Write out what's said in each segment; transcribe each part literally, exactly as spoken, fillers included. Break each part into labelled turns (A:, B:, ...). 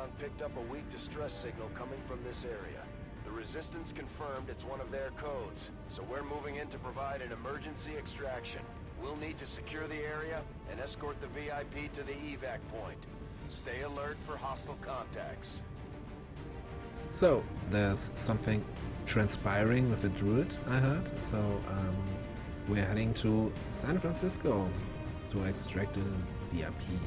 A: Recon picked up a weak distress signal coming from this area. The Resistance confirmed it's one of their codes, so we're moving in to provide an emergency extraction. We'll need to secure the area and escort the V I P to the evac point. Stay alert for hostile contacts.
B: So, there's something transpiring with the druid, I heard, so um, we're heading to San Francisco to extract a V I P.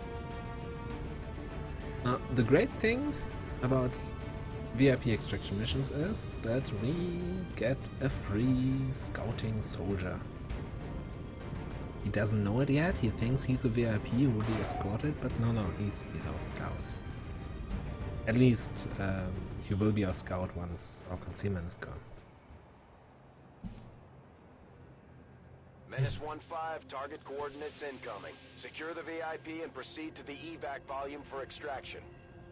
B: Uh, the great thing about V I P extraction missions is that we get a free scouting soldier. He doesn't know it yet, he thinks he's a V I P who will be escorted, but no, no, he's, he's our scout. At least um, he will be our scout once our concealment is gone.
A: Menace one five, target coordinates incoming. Secure the V I P and proceed to the evac volume for extraction.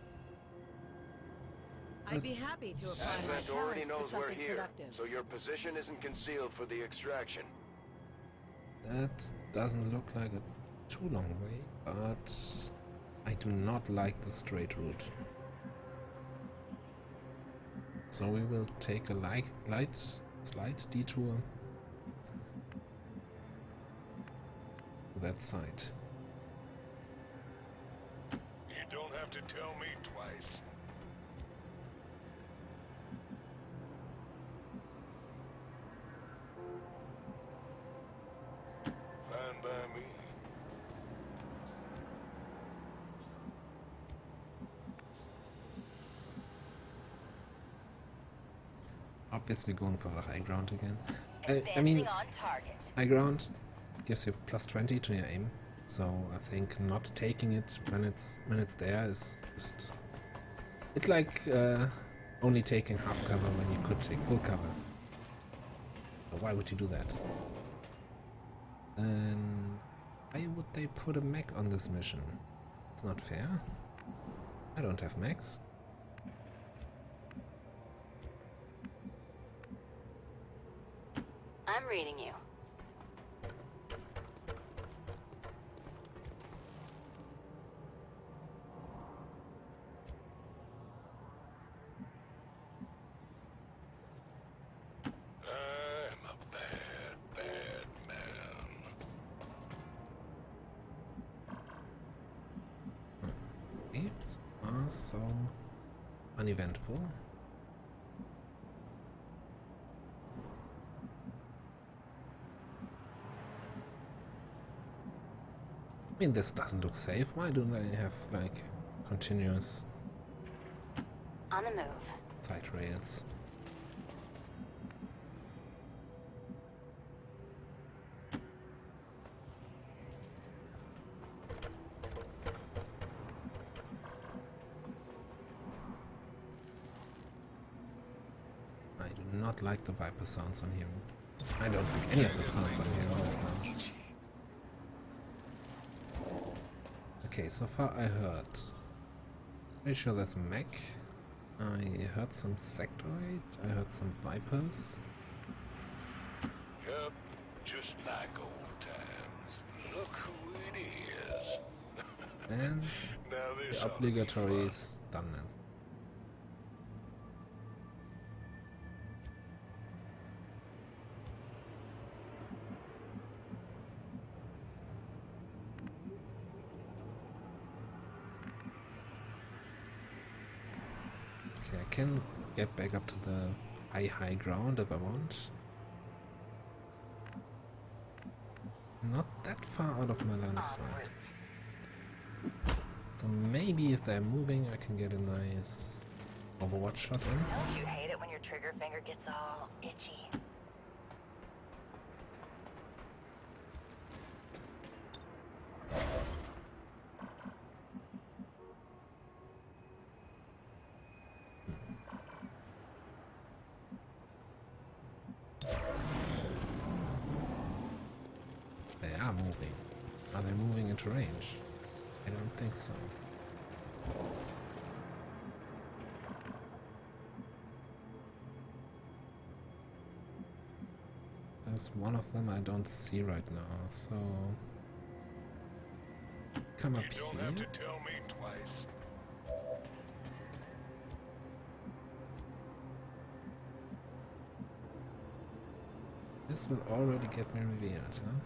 C: I'd be happy to apply my
A: Advent already
C: talents
A: knows
C: to
A: we're
C: something
A: here,
C: productive.
A: so your position isn't concealed for the extraction.
B: That doesn't look like a too long way, but I do not like the straight route. So we will take a light, light slight detour to that side.
D: You don't have to tell me twice. Fine by me.
B: Obviously going for the high ground again. I, I mean, high ground gives you plus twenty to your aim, so I think not taking it when it's when it's there is just... It's like uh, only taking half cover when you could take full cover. So why would you do that? And why would they put a mech on this mission? It's not fair. I don't have mechs.
E: I'm reading you.
D: I'm a bad, bad man.
B: Okay, so far so uneventful. I mean, this doesn't look safe. Why don't they have, like, continuous
E: On the move.
B: side rails? I do not like the Viper sounds I'm hearing. I don't like any of the sounds I'm hearing right now. Okay, so far I heard. Pretty sure there's a mech. I heard some sectoid. I heard some Vipers.
D: Yep, just like old times. Look who it is.
B: And
D: Now this
B: the
D: ought to be
B: obligatory
D: fun.
B: stun lance. Okay, I can get back up to the high high ground if I want. Not that far out of my line of sight. So maybe if they're moving I can get a nice Overwatch shot in.
E: Don't you hate it when your trigger finger gets all itchy?
B: They are moving. Are they moving into range? I don't think so. There's one of them I don't see right now, so come up
D: You don't have
B: here.
D: to tell me twice.
B: This will already get me revealed, huh?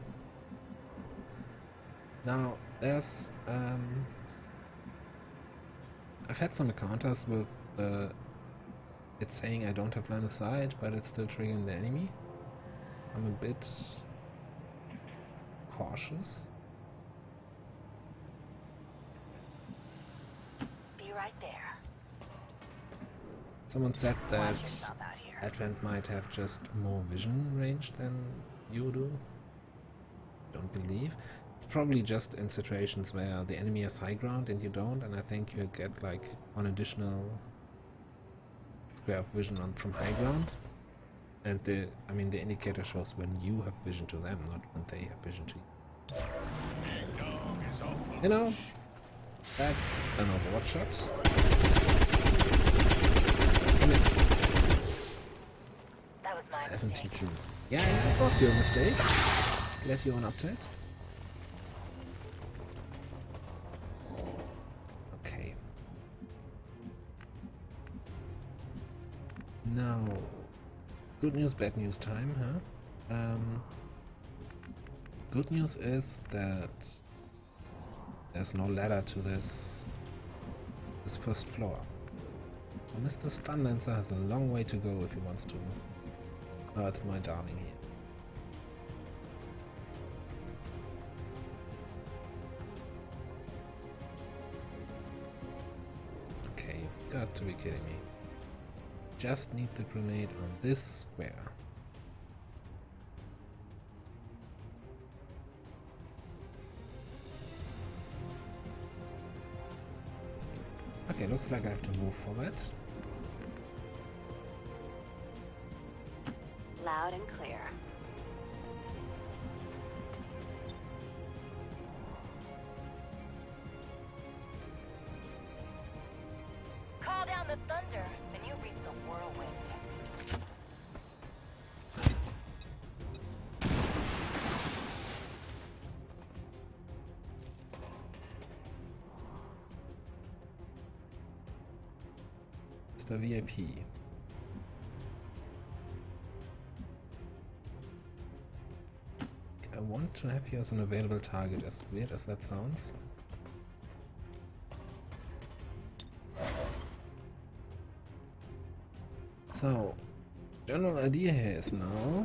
B: Now, there's... Um, I've had some encounters with the... It's saying I don't have line of sight, but it's still triggering the enemy. I'm a bit... cautious.
E: Be right there.
B: Someone said
E: Watch
B: that
E: yourself out here.
B: Advent might have just more vision range than you do. Don't believe. It's probably just in situations where the enemy has high ground and you don't, and I think you get like one additional square of vision on from high ground. And the, I mean, the indicator shows when you have vision to them, not when they have vision to you. You know, that's an Overwatch shot. That's a miss.
E: That was my
B: seventy-two.
E: mistake.
B: Yeah, it was your mistake. Glad you're on update. Okay. Now, good news, bad news time, huh? Um, good news is that there's no ladder to this this first floor. So Mister Stunlancer has a long way to go if he wants to hurt my darling here. Okay, you've got to be kidding me. Just need the grenade on this square. Okay, looks like I have to move for that.
E: Loud and clear. Call down the thunder, and you reap the whirlwind.
B: It's the V I P. I want to have you as an available target, as weird as that sounds. So, general idea here is now...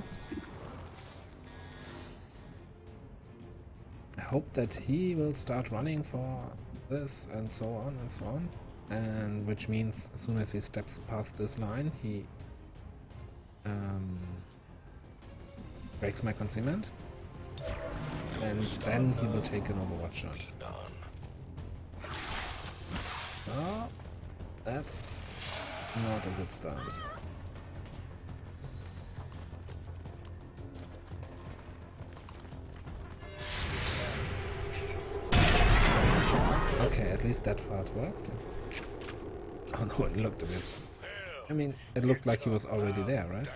B: I hope that he will start running for this and so on and so on. And which means as soon as he steps past this line, he um, breaks my concealment. And then he will take an Overwatch shot. Oh, that's not a good start. Okay, at least that part worked. Oh no, it looked a bit... I mean, it looked like he was already there, right?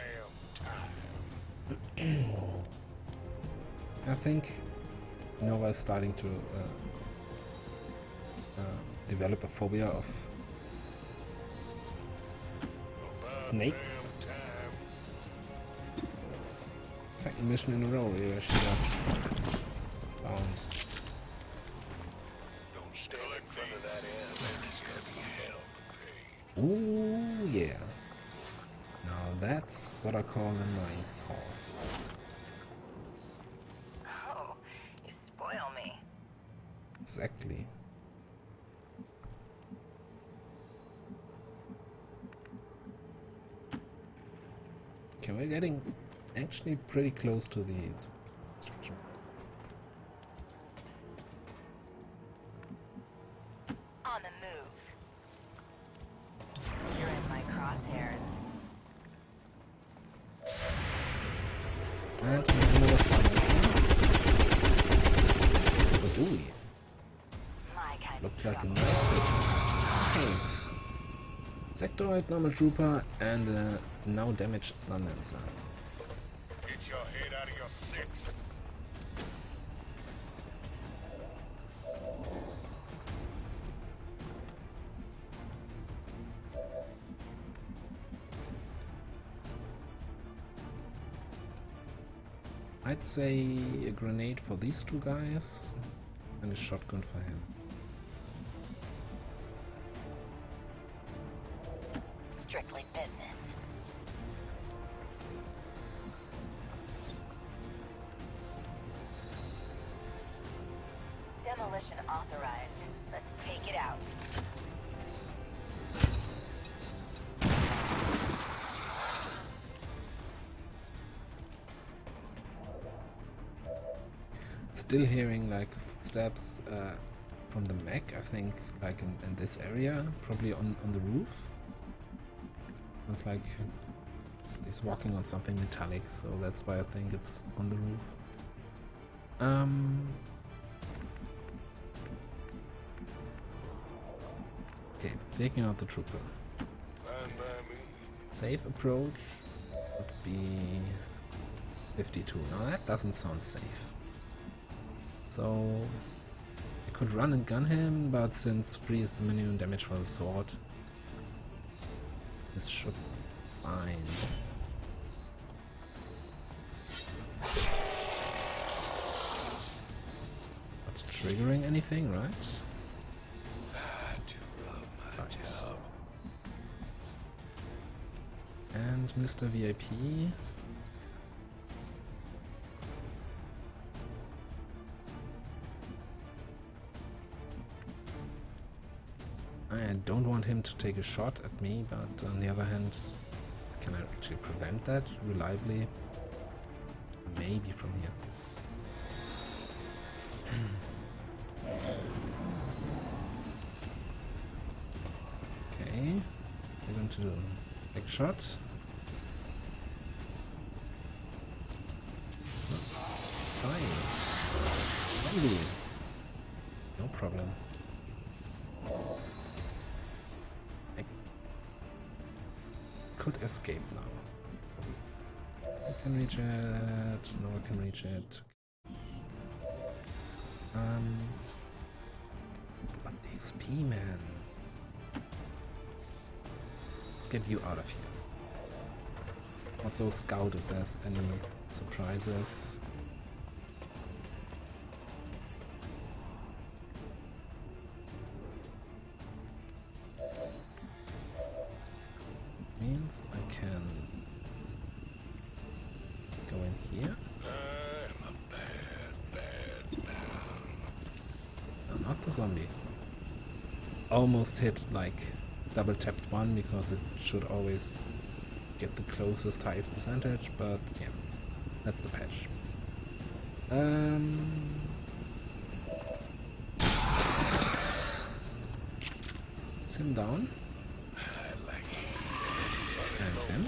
B: I think Nova is starting to uh, uh, develop a phobia of snakes. Second mission in a row where she got found. Ooh, yeah. Now that's what I call a nice horse.
E: Oh, you spoil me.
B: Exactly. Okay, we're getting actually pretty close to the structure.
E: On the move. You're in my crosshairs.
B: And we have another Stunlancer. What do we?
E: My kind
B: Looked
E: of
B: like a
E: trouble.
B: nice hit. Okay. Sectoid, normal trooper, and a now damaged Stunlancer.
D: Get your head out of your six.
B: I'd say a grenade for these two guys and a shotgun for him.
E: Strictly business. Demolition authorized. Let's take it out.
B: Still hearing like footsteps uh, from the mech, I think, like in, in this area, probably on, on the roof. It's like he's walking on something metallic, so that's why I think it's on the roof. Um. Okay, taking out the trooper. Safe approach would be fifty-two. Now that doesn't sound safe. So I could run and gun him, but since three is the minimum damage for the sword, this should be fine. Not triggering anything, right? Right. And Mister V I P. I don't want him to take a shot at me, but on the other hand, can I actually prevent that reliably? Maybe from here. Okay, we're going to take a shot. Sign. Zombie. No problem. Could escape now. I can reach it. No, I can reach it. Um, but the X P, man. Let's get you out of here. Also scout if there's any surprises. Means I can go in here. No, not the zombie. Almost hit like double tapped one because it should always get the closest highest percentage, but yeah, that's the patch. Um, it's him down. And him.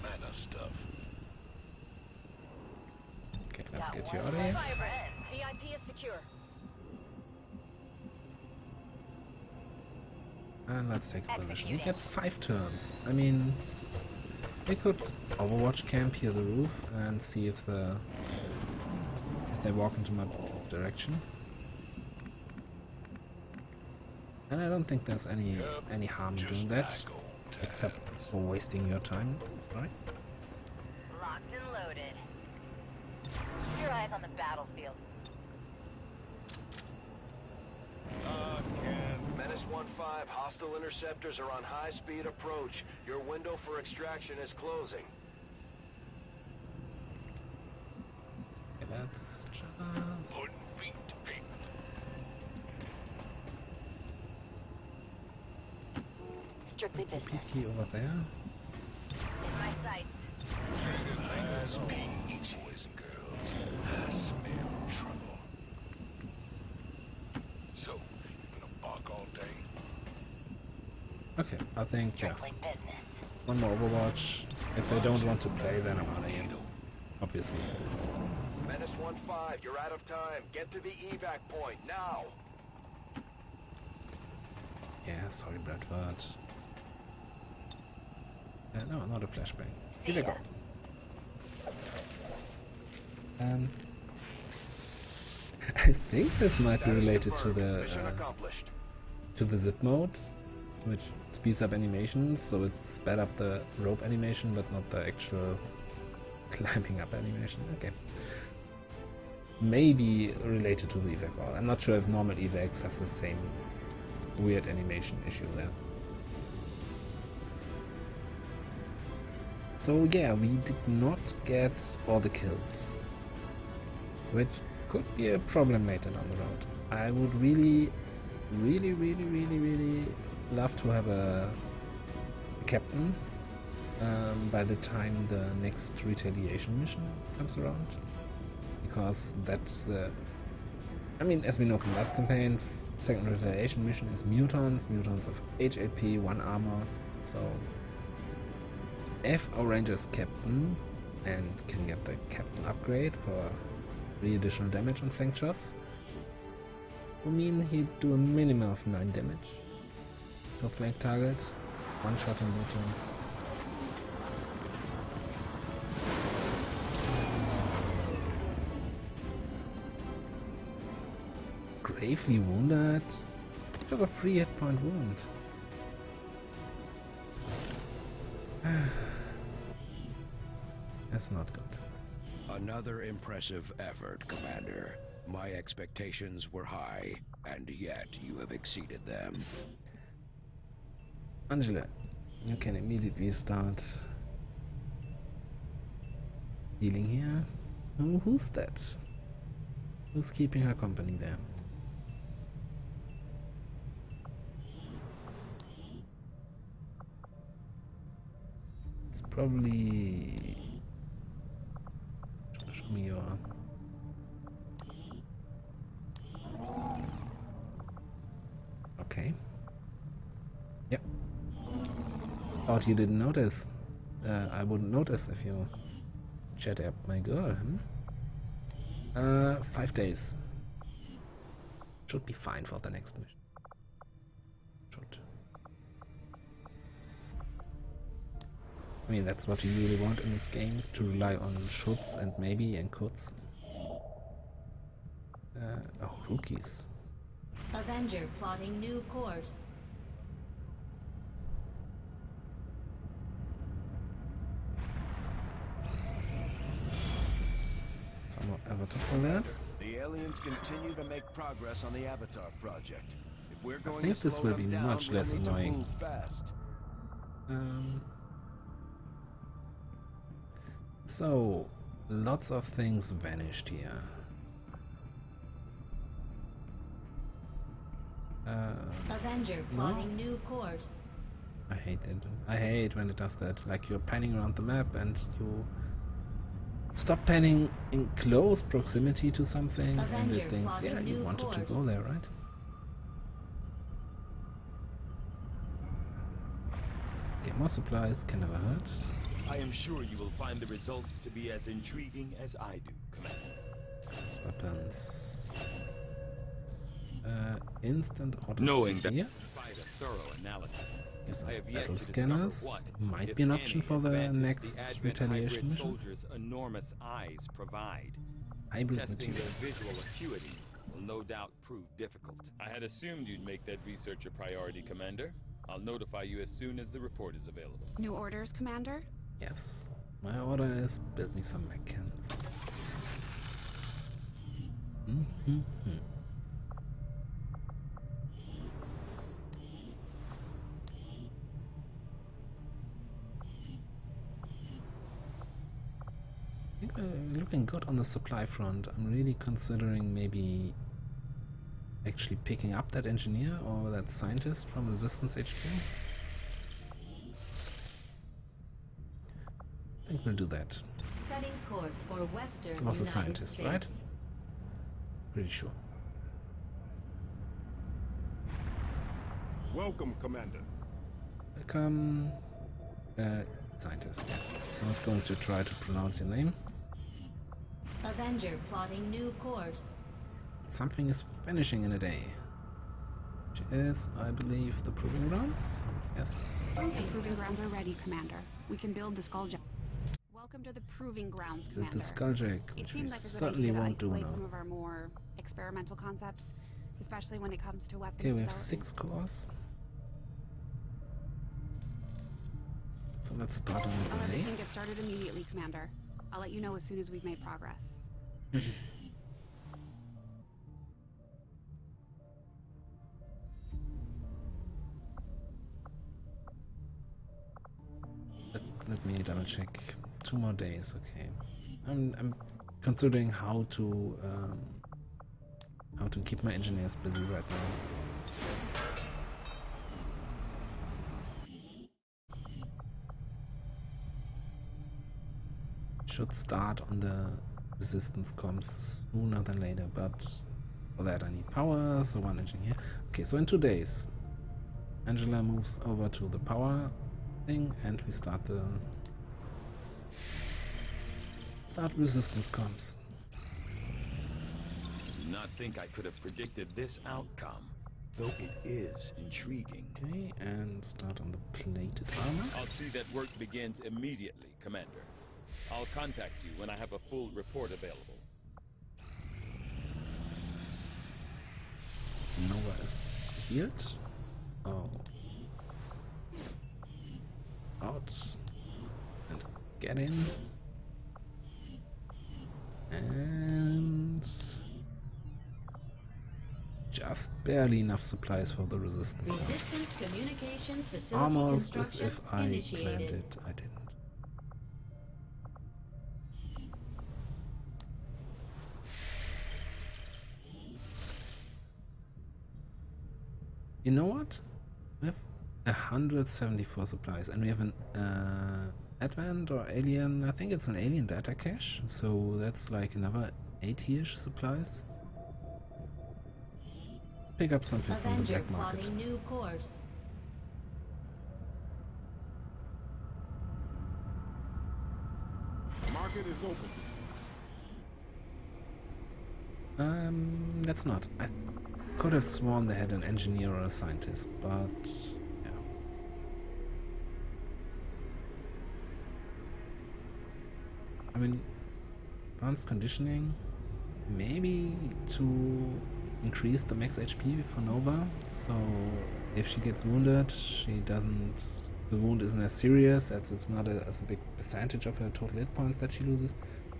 B: Okay, let's get you out of here.
C: V I P is secure.
B: And let's take a position. We get five turns. I mean, we could Overwatch camp here the roof and see if the if they walk into my direction. And I don't think there's any any harm in doing that, except for wasting your time. Sorry.
E: Locked and loaded. Keep your eyes on the battlefield.
A: Menace one five, hostile interceptors are on high-speed approach. Your window for extraction is closing.
B: Okay, that's just
E: Strictly business.
B: peeky over there.
E: In my sights.
D: Boys and girls, I smell trouble. So, you gonna bark all day?
B: Okay, I think yeah.
E: Strictly business.
B: One more Overwatch. If they don't want to play, then I'm out of here. Obviously.
A: Menace one five, you're out of time. Get to the evac point, now!
B: Yeah, sorry, Bradford. Uh, no, not a flashbang. Here we go. Um, I think this might be related to the uh, to the zip mode, which speeds up animations, so it sped up the rope animation, but not the actual climbing up animation. Okay, maybe related to the evac. Well, I'm not sure if normal evacs have the same weird animation issue there. So yeah, we did not get all the kills, which could be a problem later down the road. I would really, really, really, really, really love to have a captain um, by the time the next retaliation mission comes around, because that's uh, I mean, as we know from last campaign, second retaliation mission is mutants, mutants of H eight P, one armor, so if our ranger is captain and can get the captain upgrade for three additional damage on flank shots, would mean he'd do a minimum of nine damage to flank target, one shot on mutants. Gravely wounded? Took a three hit point wound. That's not good.
D: Another impressive effort, Commander. My expectations were high, and yet you have exceeded them.
B: Angela, you can immediately start healing here. Oh, who's that? Who's keeping her company there? It's probably... Show me your... Okay. Yep. Thought you didn't notice. Uh, I wouldn't notice if you chat up my girl, hmm? Uh, five days. Should be fine for the next mission. Should. I mean, that's what you really want in this game, to rely on shoulds and maybe and coulds. Uh, oh, rookies.
E: Avenger plotting new course.
B: Some more Avatar players.
A: The aliens continue to make progress on the Avatar project. If we're going
B: I think
A: to
B: this
A: slow
B: will
A: them
B: be
A: down,
B: much
A: we'll
B: less
A: need to
B: annoying.
A: move fast.
B: Um, so, lots of things vanished here. Uh,
E: Avenger plotting new course.
B: I hate it. I hate when it does that. Like, you're panning around the map and you stop panning in close proximity to something, and
E: Avenger
B: it thinks, yeah,
E: plotting
B: you
E: new
B: wanted to
E: course.
B: go there, right? Get more supplies, can never hurt.
F: I am sure you will find the results to be as intriguing as I do, Commander.
B: These weapons. Uh, instant auto
F: Knowing that
B: here.
F: despite a thorough analysis,
B: Yes,
F: I have yet
B: battle
F: to discover
B: scanners
F: what,
B: might
F: if
B: be an
F: any,
B: option for the
F: advantage
B: next
F: the Advent
B: retaliation
F: hybrid
B: mission.
F: soldiers' enormous eyes provide.
B: Hybrid
F: Testing their
B: materials.
F: visual acuity will no doubt prove difficult.
G: I had assumed you'd make that research a priority, Commander. I'll notify you as soon as the report is available.
H: New orders, Commander?
B: Yes. My order is build me some mechans. Mm-hmm. Uh, looking good on the supply front. I'm really considering maybe actually picking up that engineer or that scientist from Resistance H Q. I think we'll do that.
E: Setting course for Western
B: He was a
E: United
B: scientist,
E: States.
B: right? Pretty sure.
I: Welcome, Commander.
B: Welcome, uh, scientist. I'm not going to try to pronounce your name.
E: Avenger plotting new course.
B: Something is finishing in a day. Which is, I believe, the Proving Grounds? Yes.
H: The proving grounds are ready, Commander. We can build the skulljack. Welcome to the proving grounds,
B: With
H: Commander.
B: the Skulljack,
H: It
B: which we
H: seems like a good
B: certainly
H: idea to
B: won't do
H: isolate
B: now.
H: some of our more experimental concepts, especially when it comes to weapons
B: Okay, we have
H: development.
B: six cores. So let's start on the
H: I'll everything
B: grenade.
H: get started immediately, Commander. I'll let you know as soon as we've made progress.
B: let me double check. Two more days, okay. I'm, I'm considering how to um, how to keep my engineers busy right now. Should start on the resistance comms sooner than later, but for that I need power, so one engineer. Okay, so in two days, Angela moves over to the power thing, and we start the start resistance comms.
F: I do not think I could have predicted this outcome, though it is intriguing.
B: Okay, and start on the plated armor.
G: I'll see that work begins immediately, Commander. I'll contact you when I have a full report available.
B: Nova is healed. Oh. Out. And get in. And just barely enough supplies for the resistance.
I: Resistance communications facility
B: Almost as
I: construction
B: if I
I: initiated.
B: planned it. I didn't. You know what? We have one hundred seventy-four supplies, and we have an uh, Advent or Alien. I think it's an Alien data cache, so that's like another eighty-ish supplies. Pick up something from the
I: Avenger
B: black market.
I: plotting new course.
J: Market is open.
B: Um, that's not. I could have sworn they had an engineer or a scientist, but yeah. I mean, advanced conditioning, maybe to increase the max H P for Nova, so if she gets wounded, she doesn't. The wound isn't as serious, as it's not a, as a big percentage of her total hit points that she loses.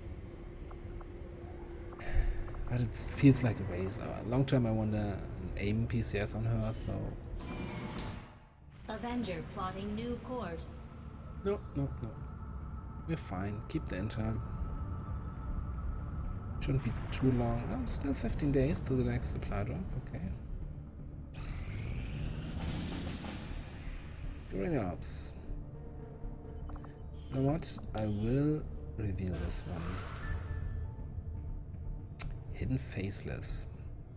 B: But it feels like a waste. Uh, long term, I want a, an aim P C S on her, so.
I: Avenger plotting new course.
B: No, no, no. We're fine. Keep the intern. Shouldn't be too long. Oh, still fifteen days to the next supply drop. Okay. During ops. You know what? I will reveal this one. Hidden Faceless.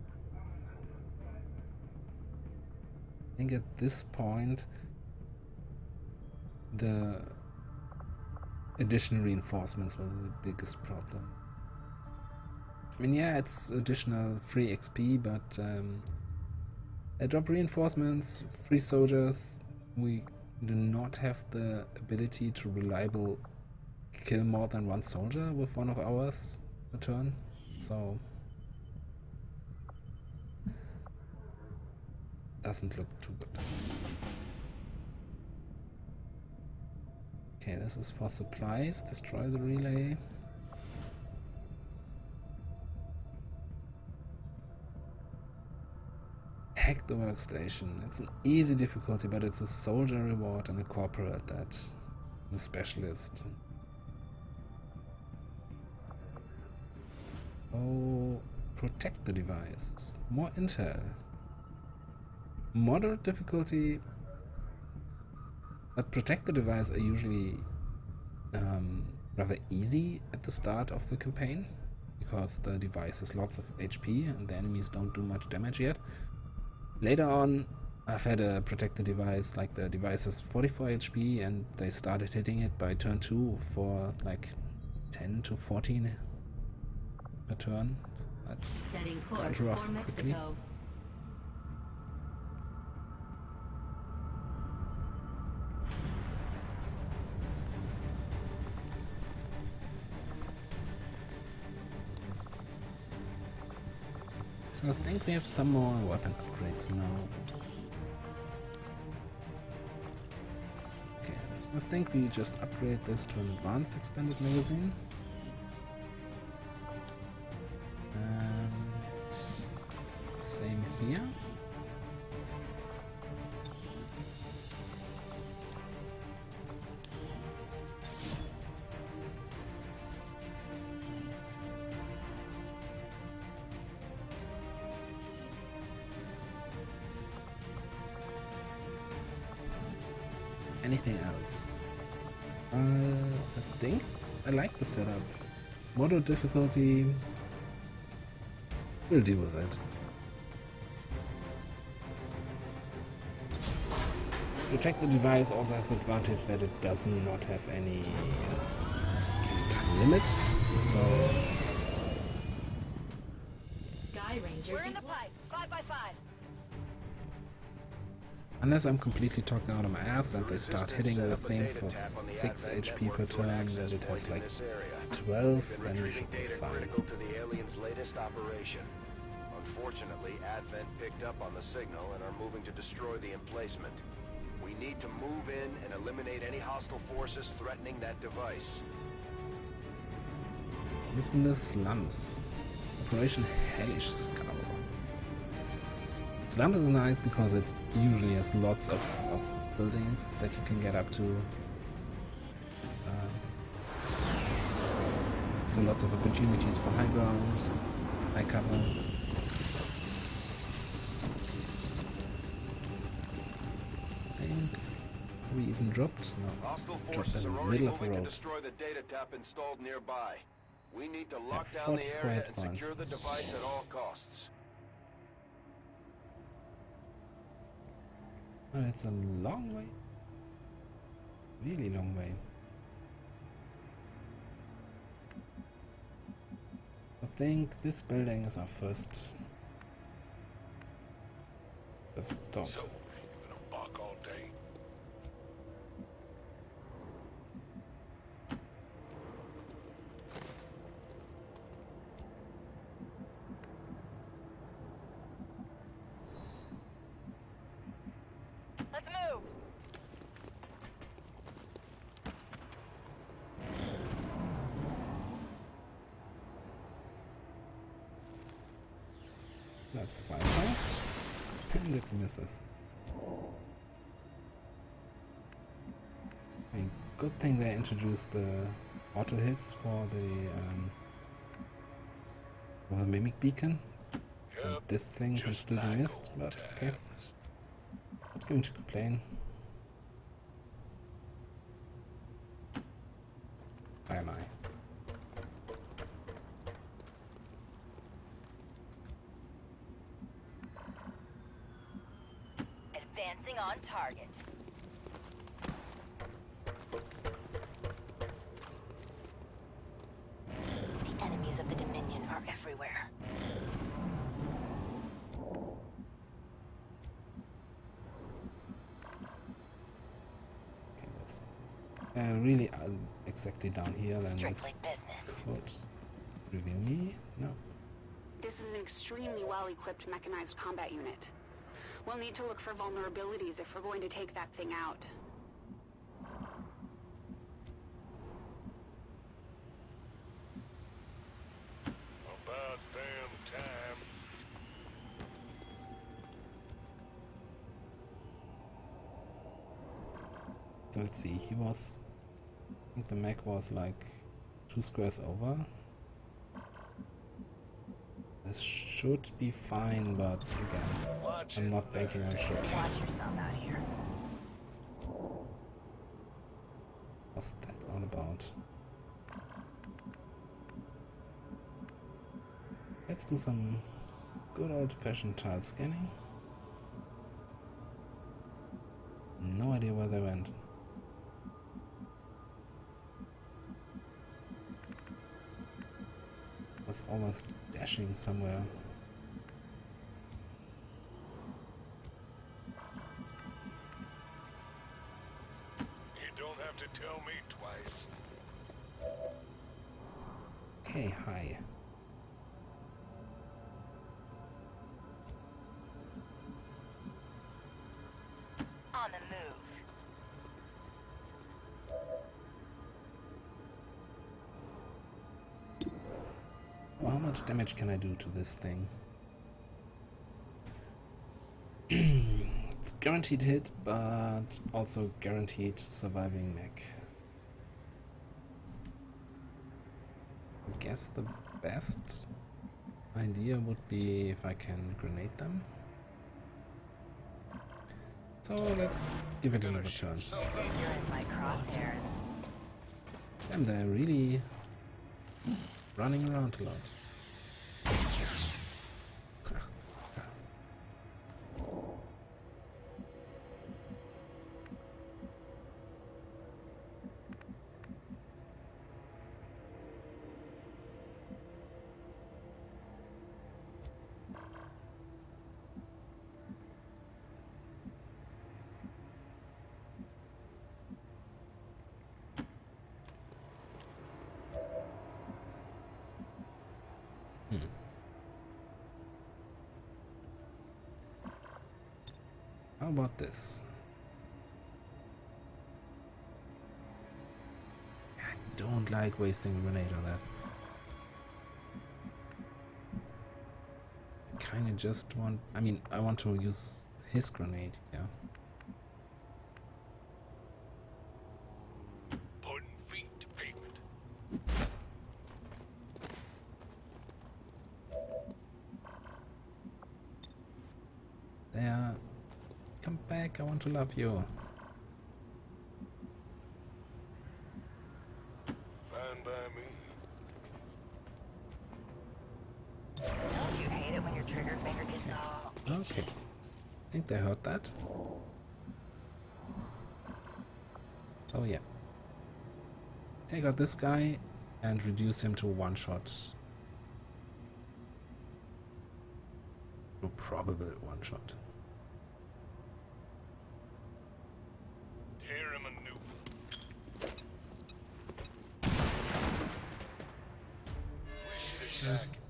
B: I think at this point the additional reinforcements were the biggest problem. I mean, yeah, it's additional free X P, but um, I drop reinforcements, free soldiers. We do not have the ability to reliable kill more than one soldier with one of ours a turn, so doesn't look too good. Okay, this is for supplies. Destroy the relay. Hack the workstation. It's an easy difficulty, but it's a soldier reward and a corporate that a specialist. Oh, protect the device. More intel. Moderate difficulty, but protect the device are usually um, rather easy at the start of the campaign because the device has lots of H P and the enemies don't do much damage yet. Later on, I've had a protected device, like the device has forty-four H P and they started hitting it by turn two for like ten to fourteen per turn. That
I: Setting course
B: got
I: for
B: rough quickly.
I: Mexico.
B: So I think we have some more weapon upgrades now. Okay, so I think we just upgrade this to an advanced expanded magazine. And same here. anything else. Uh, I think I like the setup. Moderate difficulty, we'll deal with it. Protect the device also has the advantage that it does not have any, any time limit, so...
I: Sky Ranger
C: We're in the
I: deployed.
C: pipe. Five by five.
B: Unless I'm completely talking out of my ass and they start hitting the thing for six H P per turn and it has like twelve, then we should be fine.
A: Critical to the aliens' latest operation. Unfortunately, Advent picked up on the signal and are moving to destroy the emplacement. We need to move in and eliminate any hostile forces threatening that device.
B: It's in the slums. Operation Hellish Scour. Slums is nice because it usually has lots of, of buildings that you can get up to. Uh, so lots of opportunities for high ground, high cover. I think we even dropped? No,
A: Hostile
B: dropped
A: forces
B: in
A: are
B: the
A: already
B: middle of the
A: moving to
B: road.
A: destroy the data tap installed nearby. We need to lock
B: Yeah,
A: down the
B: forty-four
A: area
B: hit
A: and
B: points.
A: secure the device at all costs.
B: Well, it's a long way. Really long way. I think this building is our first, first stop.
D: So, you gonna bark all day?
E: Let's move.
B: That's five five. And it misses. I mean, good thing they introduced the auto hits for the um, for the mimic beacon. And this thing can still be missed, but okay. Not going to complain. Why am I?
E: Advancing on target. The enemies of the Dominion are everywhere.
B: Okay, that's uh, really uh, exactly down here. Then this
E: Strictly business.
B: could reveal me. No.
H: This is an extremely well-equipped mechanized combat unit. We'll need to look for vulnerabilities if we're going to take that thing out.
D: About damn time.
B: So let's see. He was. I think the mech was like two squares over. This should be fine, but again, I'm not banking on shit.
E: Watch yourself out here.
B: What's that all about? Let's do some good old-fashioned tile scanning. No idea where they went. Was almost dashing somewhere.
D: You don't have to tell me twice.
B: Okay, hi.
E: On the move.
B: Well, how much damage can I do to this thing? It's guaranteed hit, but also guaranteed surviving mech. I guess the best idea would be if I can grenade them. So let's give it another turn.
E: You're in my crosshairs.
B: Damn, they're really running around a lot. How about this? I don't like wasting a grenade on that. I kinda just want... I mean, I want to use his grenade, yeah.
D: Putting feet to pavement.
B: There. Come back, I want to love you.
D: Fine by me.
E: Don't you hate it when your trigger finger gets all
B: Okay. I think they heard that. Oh yeah. Take out this guy and reduce him to one shot. To probable one shot.
D: Tear him anew. We need a shack.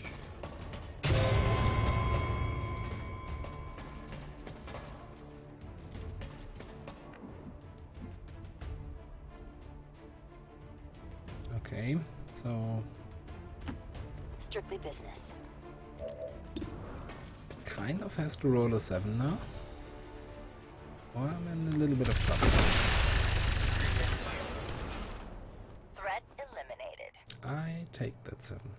B: Okay, so
E: strictly business.
B: kind of has to roll a seven now. Or I'm in a little bit of trouble.
E: Threat eliminated.
B: I take that seven.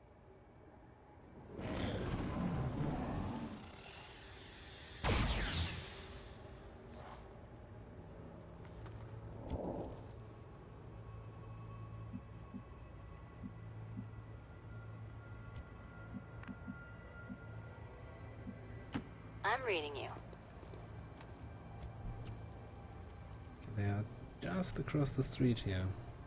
E: I'm reading you.
B: They are just across the street here.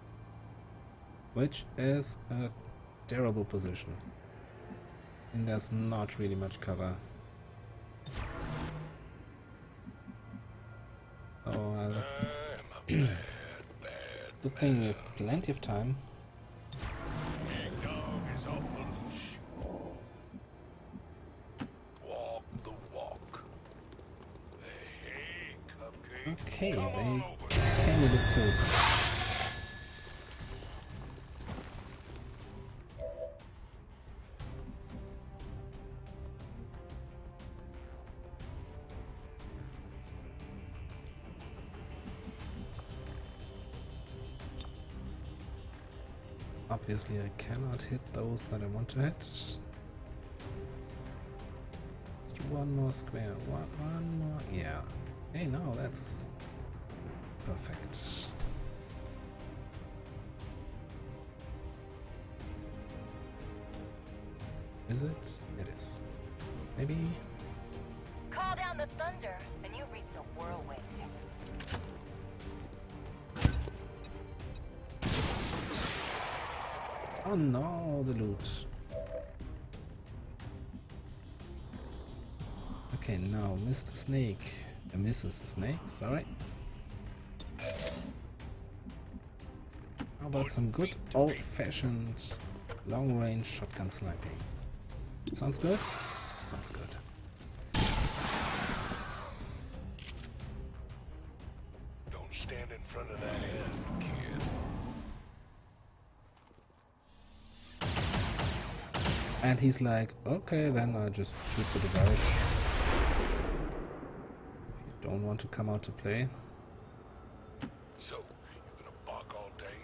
B: Which is a terrible position. And there's not really much cover. So, uh, good thing we have plenty of time.
D: Big dog is off the leash. Walk the walk. Hey, cupcake.
B: Okay,
D: Come on
B: they
D: over.
B: came a bit closer. Obviously I cannot hit those that I want to hit. Just one more square, one, one more, yeah. Hey, no, that's perfect. Is it? It is. Maybe?
E: Call down the thunder, and you reap the whirlwind.
B: Oh no, the loot. Okay, now Mister Snake. Uh, Missus Snake, sorry. How about some good old-fashioned long-range shotgun sniping? Sounds good? Sounds good.
D: Don't stand in front of that head, kid.
B: And he's like, okay, then I'll just shoot the device. If you don't want to come out to play.
D: So, you gonna bark all day?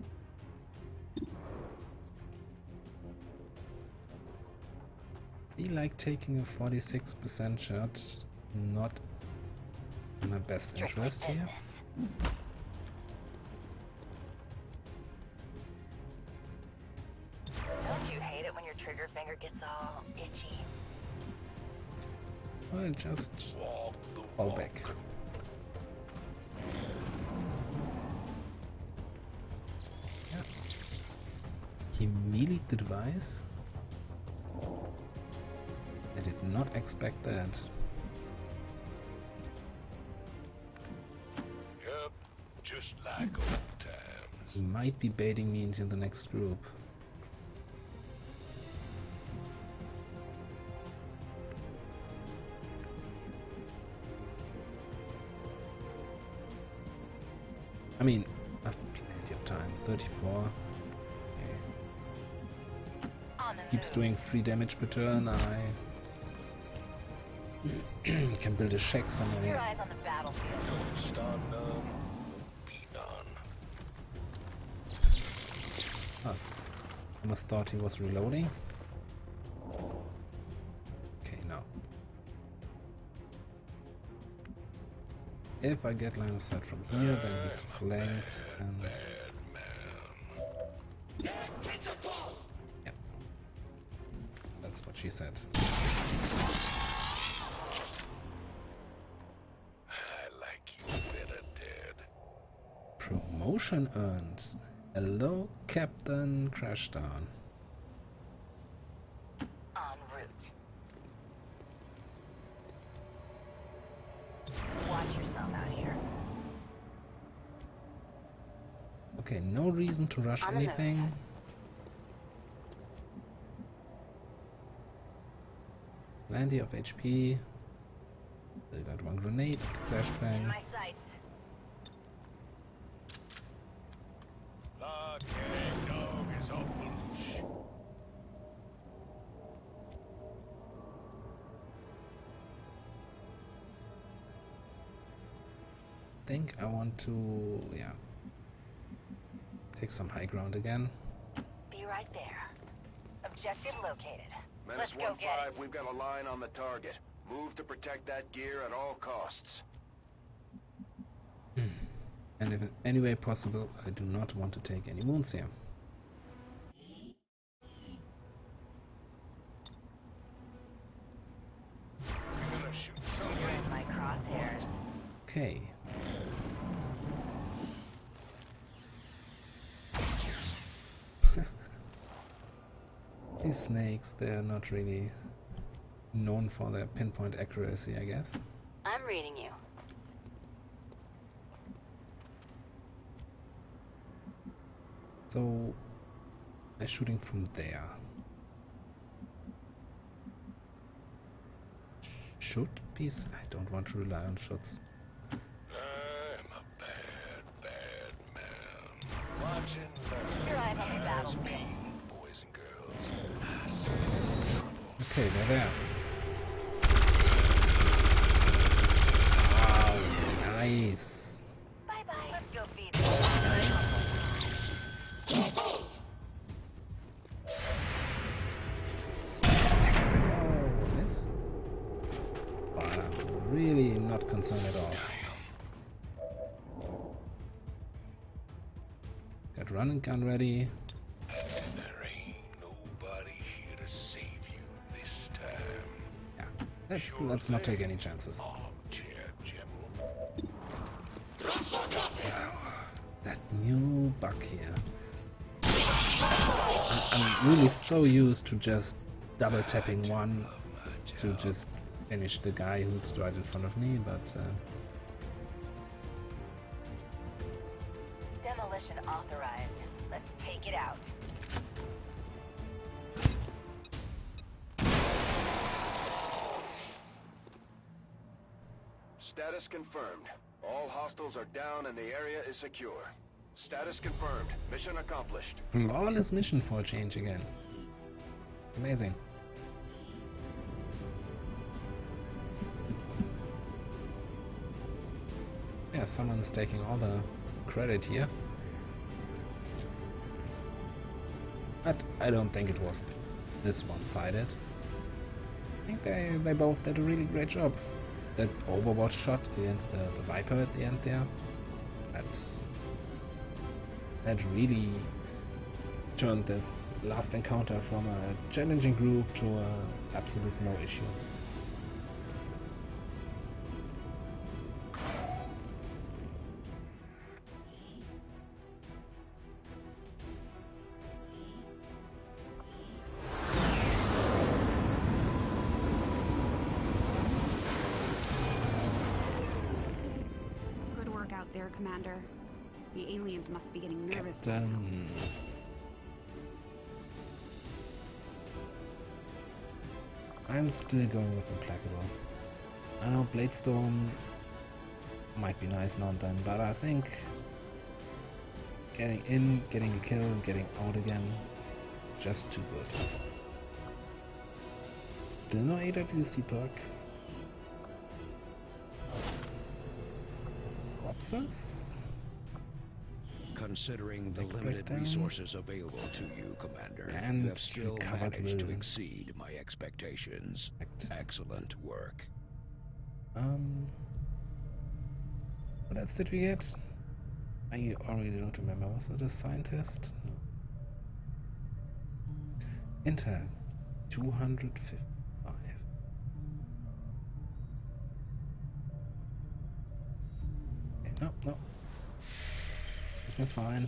B: Be like taking a forty-six percent shot. Not in my best interest here.
E: Don't you hate it when your trigger finger gets all itchy?
B: Well, just fall back. Yeah. He melee the device. I did not expect that.
D: Yep, just like old times.
B: He might be baiting me into the next group. I mean, I've plenty of time. thirty-four. Okay. Keeps doing free damage per turn. I can build a shack somewhere
E: Your
B: here.
E: eyes on the battlefield.
D: Don't stop none, be none.
B: Oh, almost thought he was reloading. Okay, no. If I get line of sight from here, then he's flanked and... Yep. That's what she said. Promotion earned. Hello, Captain Crashdown.
E: En route. Watch yourself out here.
B: Okay, no reason to rush
E: On the move.
B: anything. Plenty of H P. They got one grenade,
E: In
B: flashbang.
E: my sights.
D: Dog is off the leash.
B: Think I want to, yeah, take some high ground again.
E: Be right there. Objective located.
A: Menace
E: Let's go
A: one
E: get
A: five,
E: it.
A: we've got a line on the target. Move to protect that gear at all costs.
B: And if in any way possible, I do not want to take any wounds here.
D: You're gonna shoot
E: You're
D: something.
E: in my crosshairs.
B: Okay. These snakes, they're not really known for their pinpoint accuracy, I guess.
E: I'm reading you.
B: So, they're shooting from there. Should be. s- I don't want to rely on shots.
D: I'm a bad, bad man. Watching the
E: Your eyes on the battlefield.
D: speed, boys and girls. I see.
B: Okay, they're there. Wow, nice.
E: Bye bye. Let's go feed them.
B: Oh, miss. But I'm really not concerned at all. Got run and gun ready.
D: There ain't nobody here to save you this time.
B: Yeah, let's let's not take any chances.
D: Armchair
B: Wow, that new bug here. I'm, I'm really so used to just double tapping one to just finish the guy who's right in front of me, but uh,
E: Demolition authorized. Let's take it out.
A: Status confirmed. All hostiles are down and the area is secure. Status confirmed. Mission accomplished.
B: flawless mission for a change again. Amazing. Yeah, someone's taking all the credit here. But I don't think it was this one-sided. think they, they both did a really great job. That Overwatch shot against the, the Viper at the end there, that's that really turned this last encounter from a challenging group to a absolute no issue.
H: There, Commander. The aliens must be getting nervous.
B: Captain. I'm still going with Implacable. I know Bladestorm might be nice now and then, but I think getting in, getting a kill, and getting out again is just too good. Still no A W C perk. Corpses.
D: Considering the
B: Make a
D: limited
B: breakdown.
D: resources available to you, Commander,
B: And
D: you have still
B: recovered
D: managed to
B: will.
D: exceed my expectations.
B: Perfect.
D: Excellent work.
B: Um, what else did we get? I already don't remember. Was it a scientist? No. Intel, two hundred fifty-five. Okay, no, no. We can find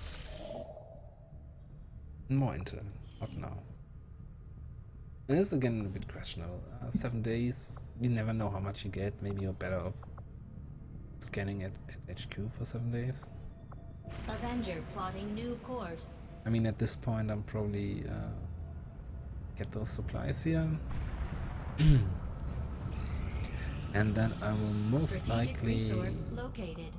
B: more Intel. Not now. It is again a bit questionable. Uh, seven days, you never know how much you get. Maybe you're better off scanning at, at H Q for seven days.
I: Avenger plotting new course.
B: I mean, at this point, I'm probably uh, get those supplies here, and then I will most
I: Strategic
B: likely
I: resource located.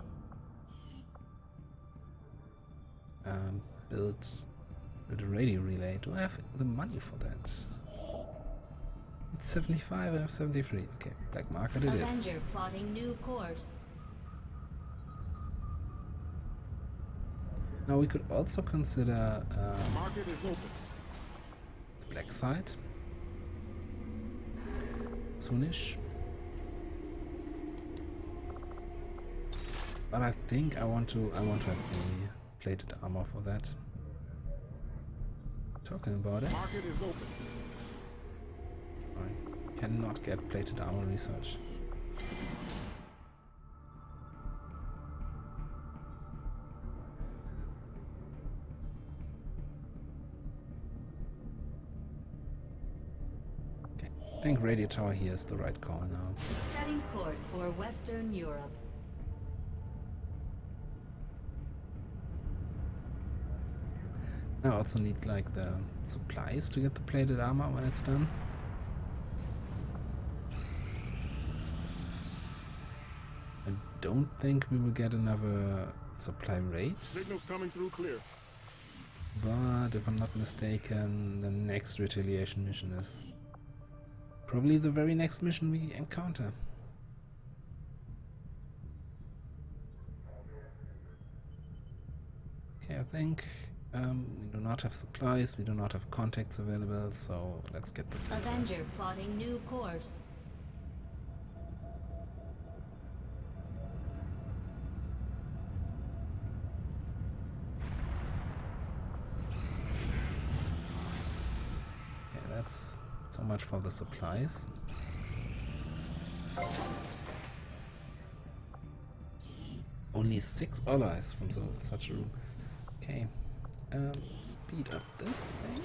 B: um, build build a radio relay. Do I have the money for that? It's seventy-five and I have seventy-three. Okay, black market it is.
I: Avenger plotting new course.
B: Now we could also consider um,
F: Market is open.
B: the black side. Soonish. But I think I want to I want to have the plated armor for that. Talking about it.
F: Market is open.
B: I cannot get plated armor research. Okay, I think radio tower here is the right call now.
I: Setting course for Western Europe.
B: I also need like the supplies to get the plated armor when it's done. I don't think we will get another supply raid,
F: Signals coming through clear.
B: but if I'm not mistaken, the next retaliation mission is probably the very next mission we encounter. Okay, I think um, we do not have supplies, we do not have contacts available, so let's get this into.
I: Avenger plotting new course.
B: Okay, that's so much for the supplies. Only six allies from so, such a room. Okay, um, speed up this thing.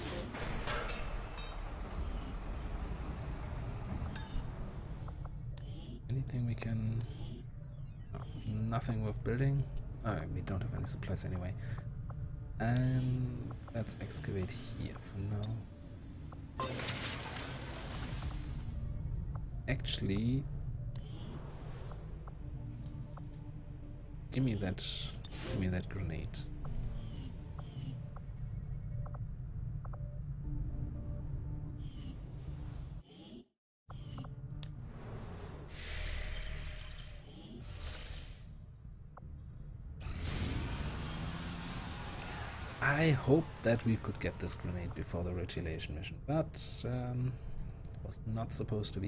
B: Anything we can... No, nothing worth building. Oh, we don't have any supplies anyway. And let's excavate here for now. Actually, give me that, give me that grenade. I hope that we could get this grenade before the retaliation mission, but um, was not supposed to be.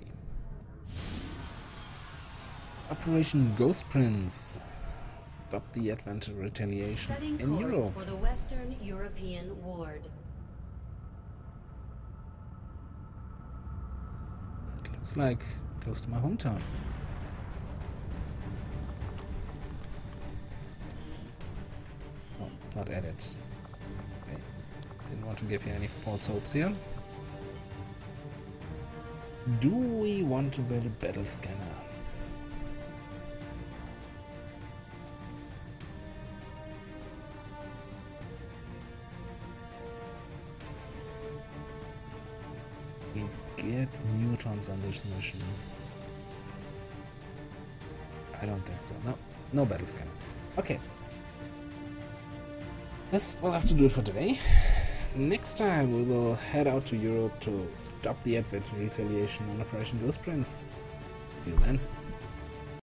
B: Operation Ghost Prince. Stop the advent of retaliation
I: Setting
B: in
I: course
B: Europe.
I: for the Western European Ward.
B: It looks like close to my hometown. Oh, not edit. Okay. Didn't want to give you any false hopes here. Do we want to build a battle scanner? We get mutons on this mission. I don't think so. No, no battle scanner. Okay. This will have to do it for today. Next time we will head out to Europe to stop the advent and retaliation on Operation Ghost Prince. See you then.